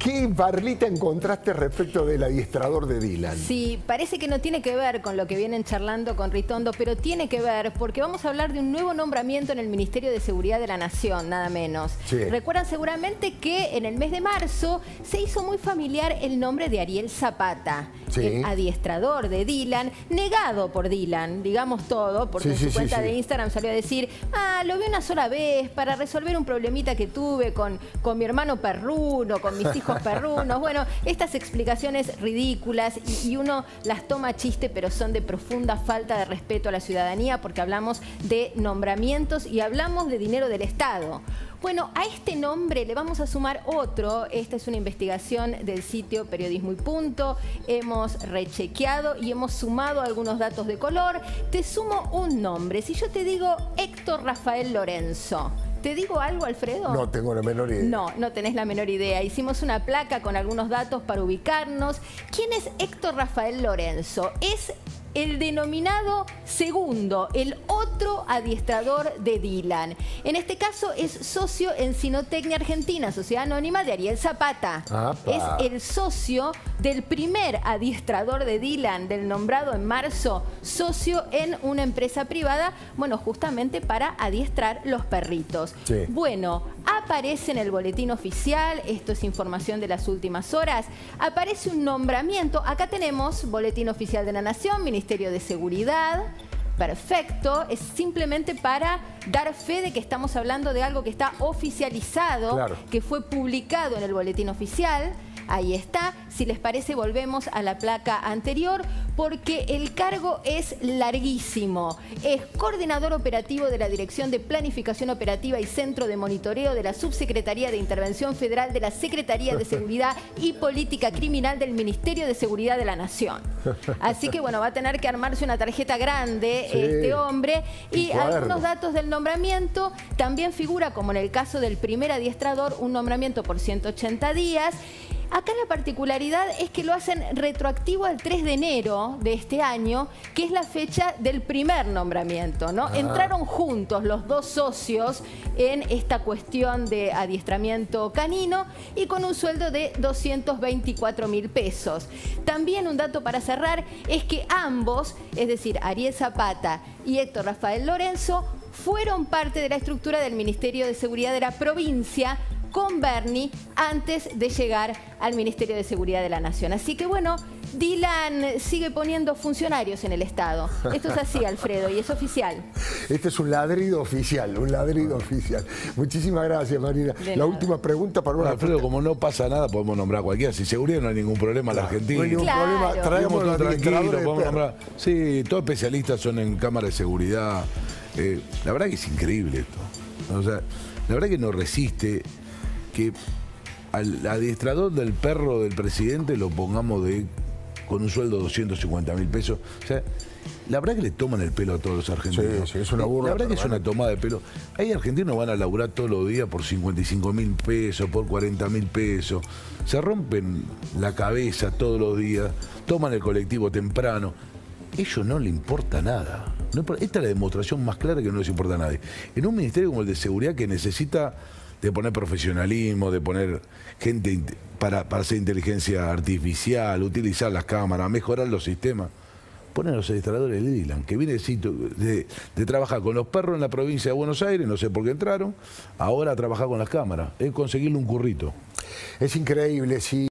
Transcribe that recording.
¿Qué, Barlita, encontraste respecto del adiestrador de Dylan? Sí, parece que no tiene que ver con lo que vienen charlando con Ritondo, pero tiene que ver porque vamos a hablar de un nuevo nombramiento en el Ministerio de Seguridad de la Nación, nada menos. Sí. Recuerdan seguramente que en el mes de marzo se hizo muy familiar el nombre de Ariel Zapata, sí, el adiestrador de Dylan, negado por Dylan, digamos todo, porque en su cuenta de Instagram salió a decir, lo vi una sola vez para resolver un problemita que tuve con mi hermano perruno, con mis hijos perrunos. Bueno, estas explicaciones ridículas y uno las toma a chiste, pero son de profunda falta de respeto a la ciudadanía porque hablamos de nombramientos y hablamos de dinero del Estado. Bueno, a este nombre le vamos a sumar otro. Esta es una investigación del sitio Periodismo y Punto. Hemos rechequeado y hemos sumado algunos datos de color. Te sumo un nombre. Si yo te digo Héctor Rafael Lorenzo, ¿te digo algo, Alfredo? No tengo la menor idea. No tenés la menor idea. Hicimos una placa con algunos datos para ubicarnos. ¿Quién es Héctor Rafael Lorenzo? Es el denominado segundo, el otro adiestrador de Dylan. En este caso es socio en Sinotecnia Argentina, sociedad anónima de Ariel Zapata. Es el socio del primer adiestrador de Dylan, del nombrado en marzo, socio en una empresa privada, bueno, justamente para adiestrar los perritos. Sí. Bueno, aparece en el boletín oficial, esto es información de las últimas horas, aparece un nombramiento, acá tenemos boletín oficial de la Nación, Ministerio de Seguridad. Perfecto, es simplemente para dar fe de que estamos hablando de algo que está oficializado, que fue publicado en el boletín oficial. Ahí está. Si les parece, volvemos a la placa anterior porque el cargo es larguísimo. Es coordinador operativo de la Dirección de Planificación Operativa y Centro de Monitoreo de la Subsecretaría de Intervención Federal de la Secretaría de Seguridad y Política Criminal del Ministerio de Seguridad de la Nación. Así que, bueno, va a tener que armarse una tarjeta grande este hombre. Y algunos datos del nombramiento. También figura, como en el caso del primer adiestrador, un nombramiento por 180 días. Acá la particularidad es que lo hacen retroactivo al 3 de enero de este año, que es la fecha del primer nombramiento, ¿no? Entraron juntos los dos socios en esta cuestión de adiestramiento canino y con un sueldo de 224.000 pesos. También un dato para cerrar es que ambos, es decir, Ariel Zapata y Héctor Rafael Lorenzo, fueron parte de la estructura del Ministerio de Seguridad de la provincia con Bernie antes de llegar al Ministerio de Seguridad de la Nación. Así que bueno, Dylan sigue poniendo funcionarios en el Estado. Esto es así, Alfredo, y es oficial. Este es un ladrido oficial, un ladrido oficial. Muchísimas gracias, Marina. La última pregunta para una... Alfredo, como no pasa nada, podemos nombrar a cualquiera. Sin seguridad no hay ningún problema en la Argentina. No hay ningún problema. Traemos todo tranquilo, podemos nombrar. Sí, todos especialistas son en cámara de seguridad. La verdad que es increíble esto. O sea, la verdad que no resiste que al adiestrador del perro del presidente lo pongamos con un sueldo de 250.000 pesos. O sea, la verdad que le toman el pelo a todos los argentinos. Sí, es una burla. La verdad que es una tomada de pelo. Hay argentinos que van a laburar todos los días por 55.000 pesos, por 40.000 pesos. Se rompen la cabeza todos los días, toman el colectivo temprano. A ellos no les importa nada. Esta es la demostración más clara que no les importa a nadie. En un ministerio como el de seguridad que necesita de poner profesionalismo, de poner gente para hacer inteligencia artificial, utilizar las cámaras, mejorar los sistemas. Ponen a los adiestradores de Dylan, que viene de trabajar con los perros en la provincia de Buenos Aires, no sé por qué entraron, ahora a trabajar con las cámaras, es conseguirle un currito. Es increíble, sí.